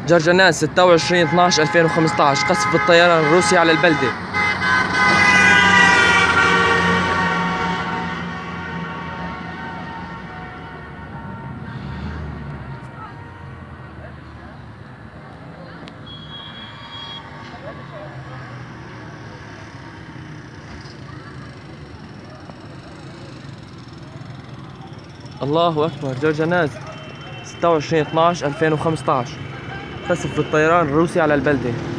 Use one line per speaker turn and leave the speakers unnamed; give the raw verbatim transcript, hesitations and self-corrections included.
جرجنان ستة وعشرين اثنعش ألفين وخمسطعش، قصف الطيران الروسي على البلدة. الله أكبر. جرجنان ستة وعشرين اثنعش ألفين وخمسطعش، قصف الطيران الروسي على البلدة.